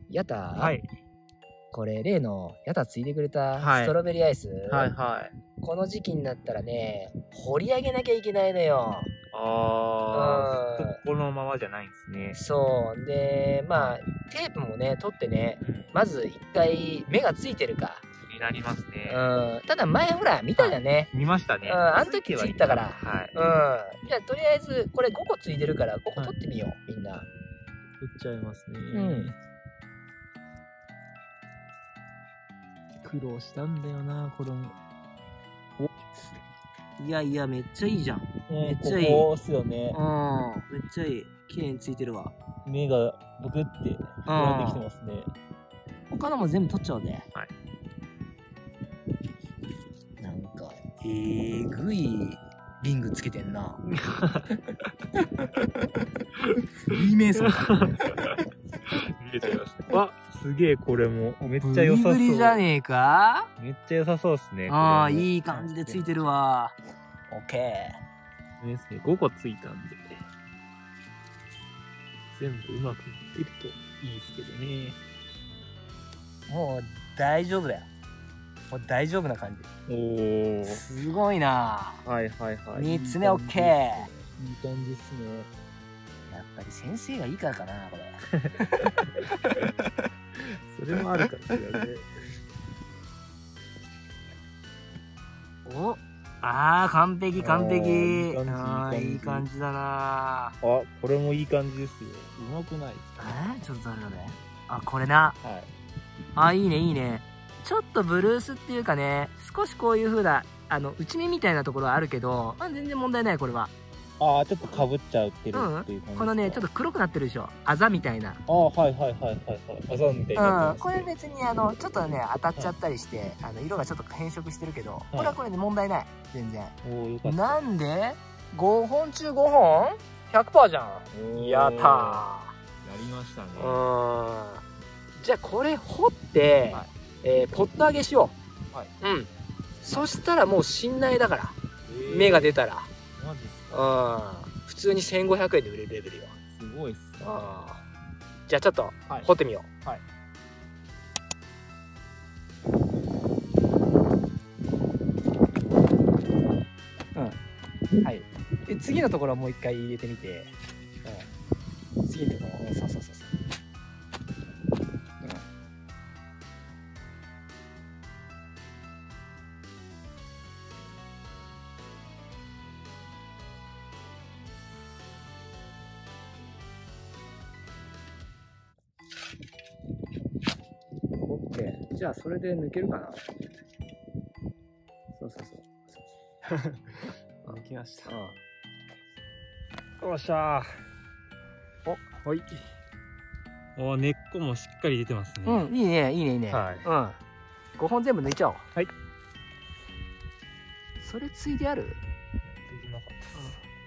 やた、 はい。 これ例のやたついてくれたはいストロベリーアイス、 はいはい。 この時期になったらね、掘り上げなきゃいけないのよ。 ずっとこのままじゃないんですね。 そうで、まあテープもね取ってね、まず一回目がついてるか。 気になりますね。 ただ前ほら見たじゃね。 見ましたね。 あの時ついたから。 はい。 じゃあとりあえずこれ5個ついてるから5個取ってみよう、みんな。 取っちゃいますね。苦労したんだよな、子供。 いやいや、めっちゃいいじゃん。めっちゃいい。 ここっすよね。 めっちゃいい。綺麗についてるわ。 目がブクって膨らんできてますね。 他のも全部取っちゃおうぜ。 はい。 なんか、えぐいリングつけてんな。 いい瞑想。 見れちゃいました。わ、すげえこれも。めっちゃ良さそう。 ブリブリじゃねえか？ めっちゃ良さそうですね。 ああ、いい感じでついてるわ。 オッケー。ですね、5個ついたんで。全部うまくいってるといいですけどね。 もう大丈夫だよ。もう大丈夫な感じ。 おお。 すごいな。 はいはいはい。 3つ目オッケー。 いい感じですね。 やっぱり先生がいいからかな、これ。 それもあるかもしれないね。 お、ああ、完璧完璧。 ああ、 いい感じだな。 あ、これもいい感じですよ。うまくないですか？ ちょっと誰だね。あ、これな。 はい。 あ、いいねいいね。ちょっとブルースっていうかね、少しこういう風な内目みたいなところはあるけど、まあ、全然問題ないこれは。 ああ、ちょっとかぶっちゃってるっていう感じですか？ このね、ちょっと黒くなってるでしょ。あざみたいな。 ああ、はいはいはいはいはい。あざみたいな。 これ別にちょっとね当たっちゃったりして、色がちょっと変色してるけど、これはこれで問題ない。全然。 おお、よかった。 なんで5本中5本 100% じゃん。やったー。 やりましたね。 じゃあこれ掘って、ポット揚げしよう。はい。そしたらもう信頼だから。芽が出たら。 マジっすか？ 普通に1500円で売れるレベルよ。 すごいっすね。 じゃあちょっと掘ってみよう。はい。はい。で次のところもう一回入れてみて。次のところ、そうそうそうそう。オッケー。じゃあそれで抜けるかな。そうそうそう。 抜きました。よっしゃー。お、はい。お、根っこもしっかり出てますね。 いいね、いいね、いいね。はい。5本全部抜いちゃおう。はい。それついである？ ついてなかったです。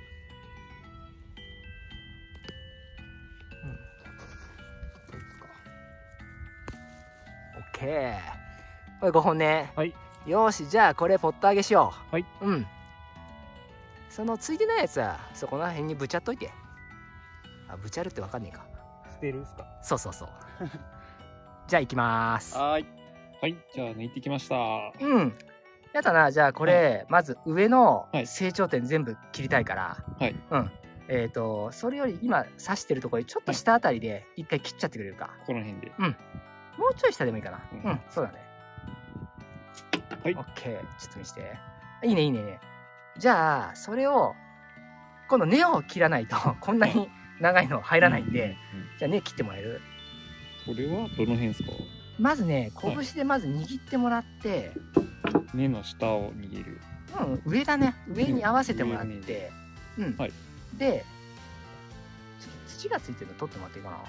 どうですか。オッケー。これ5本ね。はい。よし、じゃあこれポット揚げしよう。はい。そのついてないやつはそこら辺にぶちゃっといて。あ、ぶちゃるってわかんねえか。 捨てるっすか？ そうそうそう。じゃあ行きまーす。 はい。はい、じゃあ抜いてきました。 やだな、じゃあこれ、まず上の成長点全部切りたいから。はい。それより今刺してるところにちょっと下あたりで一回切っちゃってくれるか。 この辺で。 もうちょい下でもいいかな。そうだね。はい。オッケー。ちょっと見して。いいね、いいね、いいね。じゃあ、それを、今度根を切らないと、こんなに長いの入らないんで、じゃあ根切ってもらえる？ これはどの辺ですか？ まずね、拳でまず握ってもらって、 根の下を握る。 上だね。上に合わせてもらって、はい。で、ちょっと土がついてるの取ってもらっていいかな。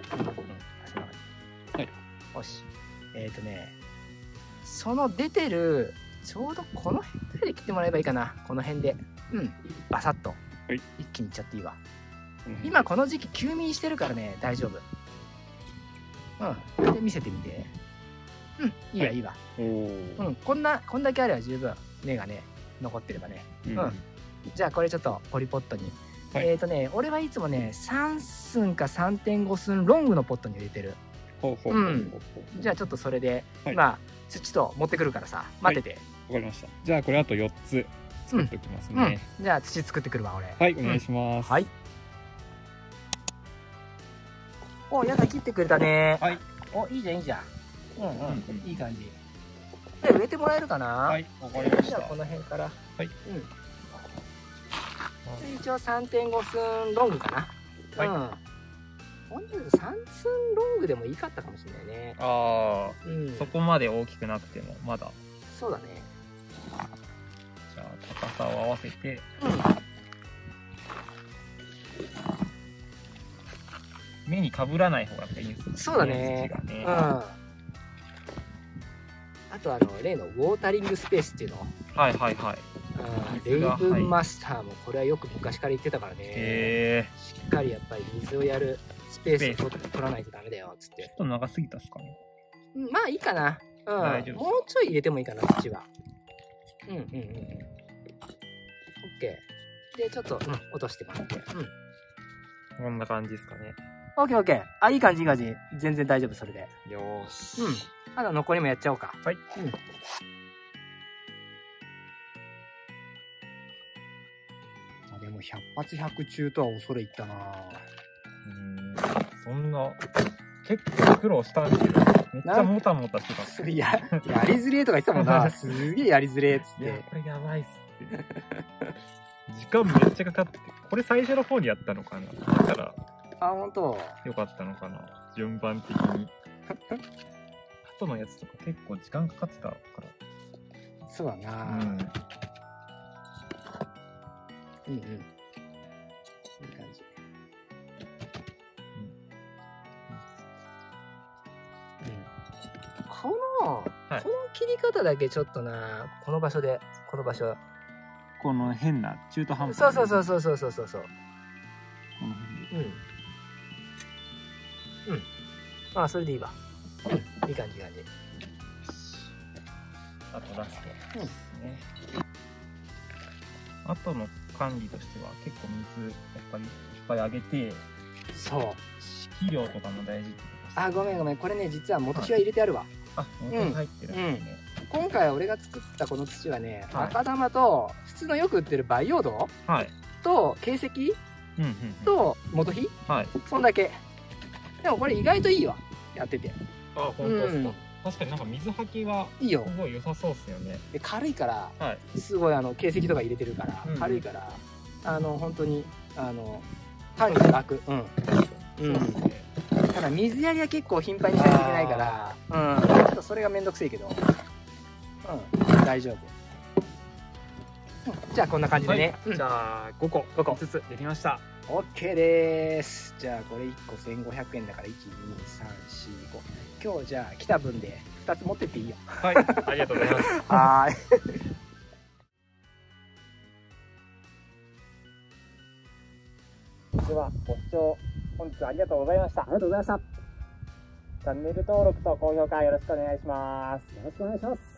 はい。よし。その出てる、ちょうどこの辺で切ってもらえばいいかな。この辺で。バサッと。一気にいっちゃっていいわ。今この時期休眠してるからね、大丈夫。で、見せてみて。いいわ、いいわ。こんだけあれば十分。根がね、残ってればね。じゃあこれちょっとポリポットに。俺はいつもね、3寸か 3.5 寸ロングのポットに入れてる。 じゃあちょっとそれで、まあ土と持ってくるからさ、待ってて。 わかりました。じゃあこれあと4つ作っておきますね。 じゃあ土作ってくるわ、俺。 はい、お願いします。 はい。お、やだ、切ってくれたね。はい。お、いいじゃん、いいじゃん。いい感じ。で、植えてもらえるかな。 はい、わかりました。 じゃあこの辺から。はい。一応 3.5 寸ロングかな。はい。3寸ロングでもいいかったかもしれないね。 ああ、そこまで大きくなくてもまだ。 そうだね。 じゃあ高さを合わせて。目にかぶらない方がいいですね。 そうだね。あと例のウォータリングスペースっていうの。 はいはいはい。 レイブンマスターもこれはよく昔から言ってたからね。しっかりやっぱり水をやるスペースを取らないとダメだよっつって。 ちょっと長すぎたっすかね。 まあいいかな。もうちょい入れてもいいかな、土は。オッケー。でちょっと落としてもらって。 こんな感じですかね。 オッケーオッケー。あ、いい感じいい感じ。全然大丈夫、それで。 よーし。 あと残りもやっちゃおうか。はい。でも100発100中とは恐れ入ったな。 そんな結構苦労したんですけど、めっちゃもたもたしてたっす。 やりづれとか言ってたもんな。すげえやりづれっつって。 いや、これやばいっすって。時間めっちゃかかって、これ最初の方にやったのかな。だから、 本当。 よかったのかな、順番的に。後のやつとか結構時間かかってたから。 そうだな。いい感じ。この切り方だけちょっとな、この場所。 この変な中途半端。 そう。この辺で。あ、それでいいわ。いい感じ。 あとラストですね。あとの管理としては結構水やっぱりいっぱいあげて、 そう。 肥料とかも大事ってことです。 ごめん、これね実は元土は入れてあるわ。 元入ってるんですね。 今回俺が作ったこの土はね、赤玉と普通のよく売ってる培養土と形石と元肥、そんだけ。でもこれ意外といいわ、やってて。 本当ですか。確かになんか水はきがすごい良さそうっすよね。 で軽いから、すごい形石とか入れてるから軽いから、本当に管理が楽。ただ水やりは結構頻繁にしないといけないから、ちょっとそれがめんどくせえけど、大丈夫。じゃあこんな感じでね。 じゃあ5個ずつできました。 OK です。じゃあこれ1個1500円だから1、2、3、4、5。今日じゃあ来た分で2つ持ってっていいよ。 はい、ありがとうございます。 はい。ではご視聴本日はありがとうございました。ありがとうございました。チャンネル登録と高評価よろしくお願いします。よろしくお願いします。